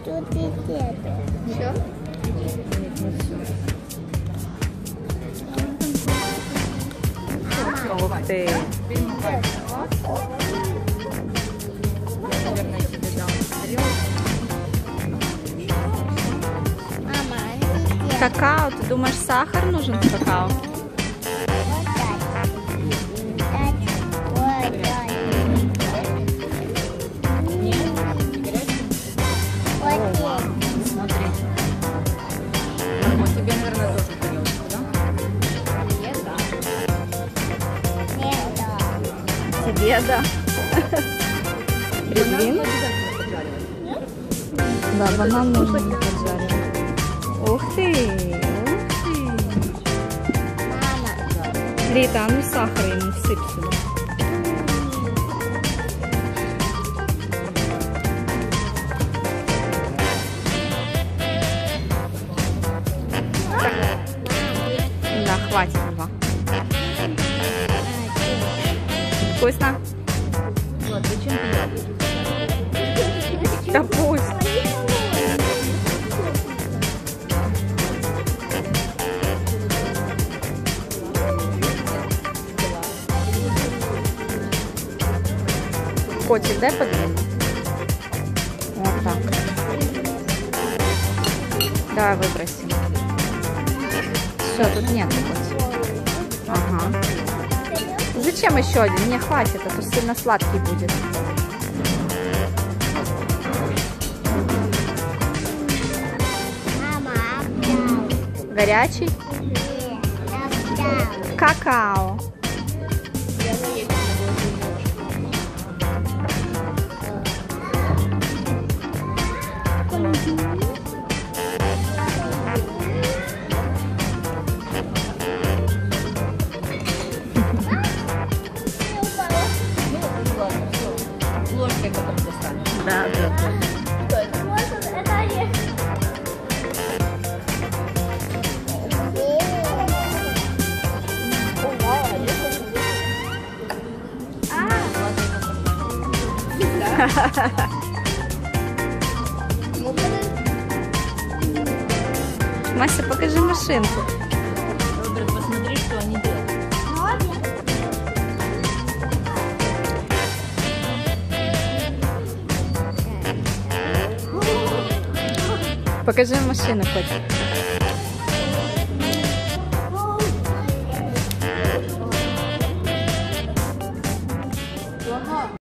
тут и это. Все? Нет, не все. Ух ты. Наверное, тебе дам тарелку. Мама, они делают. Какао, ты думаешь, сахар нужен в какао? Вот так. Так, вот так. Нет, не горячий? Вот так. Смотри. Вот тебе, наверное, тоже тарелочку, да? Нет, да. Нет, да. Тебе, да. Резин? Обязательно поджаривать. Да, банан нужно поджаривать. Ух ты, ух ты. Мама. Рита, а ну сахар ему всыпь сюда. Да, хватит два. Вкусно? Вот, зачем ты яблоки? Да пусть. Котик, дай подвину. Вот так. Давай выбросим. Все, тут нет котика. Ага. Зачем еще один? Не хватит, а то сильно сладкий будет. Мама, отдал. Горячий? Отдал. Какао. Ложкой потом достанешь. Да, да, да. Что это? Это орех. Мася, покажи машинку. Роберт, посмотри, что они делают. Покажи машину, котик.